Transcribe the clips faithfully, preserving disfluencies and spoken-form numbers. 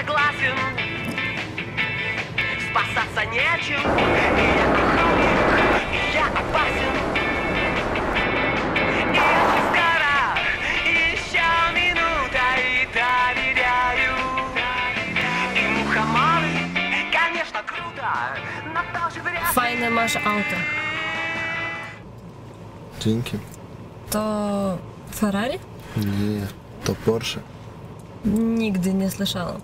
согласен, спасаться нечем. И я охотник, и я опасен. И очень скоро, еще минута, и доверяю. И мухоморы, конечно, круто, но тоже вряд ли. Файне masz auto. Dzięki. To Ferrari? Nie, to Porsche. Nigdy nie słyszałam.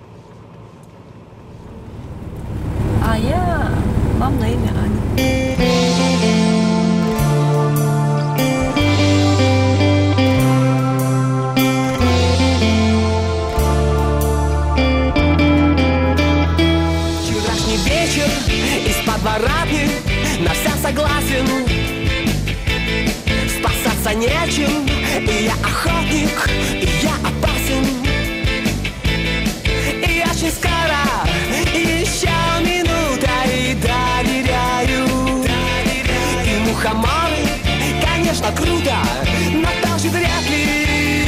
A ja mam na imię Ania. Вчерашний вечер из подворотни, на вся согласен, спасаться нечем. И я охотник, и я опасен. И очень скоро, еще минута, и доверяю. И мухоморы, конечно, круто, но тоже вряд ли.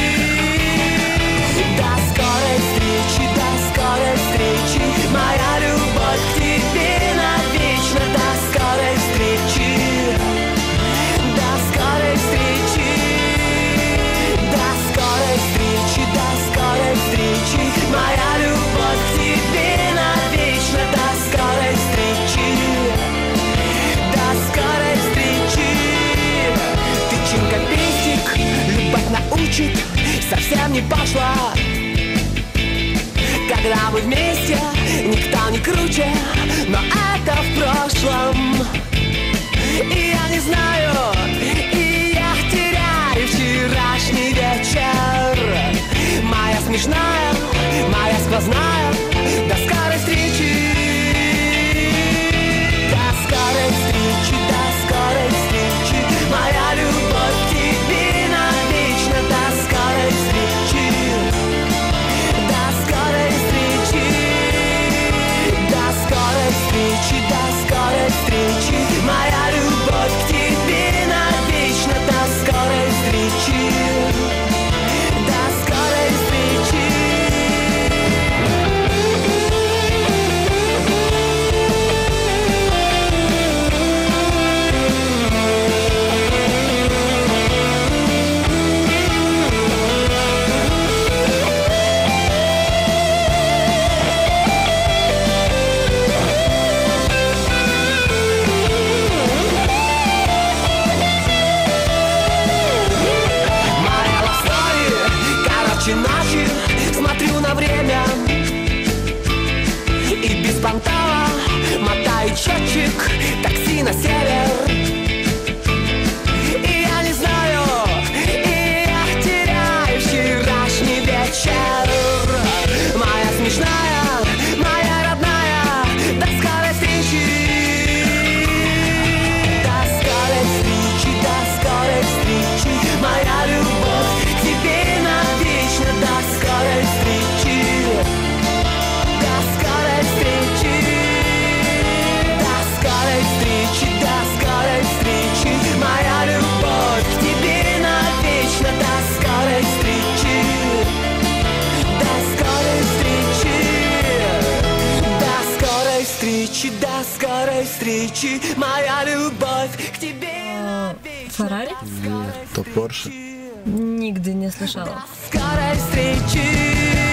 До скорой встречи, до скорой встречи, моя любовь к тебе навечно. До скорой встречи, до скорой встречи, до скорой встречи, до скорой встречи, моя любовь к тебе навечно. До скорой встречи, до скорой встречи. Тычинка пестик, любовь научит, совсем не пошла. Когда мы вместе, никто не круче, но это в прошлом. И я не знаю, и я теряю вчерашний вечер. Моя смешная, моя сквозная, до скорой встречи. До скорой встречи, до скорой встречи, моя любовь к тебе навечно. До скорой встречи, до скорой встречи, до скорой встречи, до скорой встречи, моя любовь к тебе навечно. До скорой встречи, до скорой встречи. Моя love story, короче ночи, смотрю на время и без понтова мотаю счетчик, такси на север. И я не знаю, и я теряю вчерашний вечер. Моя смешная, моя родная, до скорой встречи. До скорой встречи, до скорой встречи, моя любовь к тебе навечно. До скорой встречи, до скорой встречи, до скорой встречи, до скорой встречи, моя любовь к тебе навечно. До скорой встречи, до скорой встречи, до скорой встречи, до скорой встречи, моя любовь к тебе навечно. Ferrari? Nie, to Porsche. Nigdy nie słyszałam. До скорой встречи.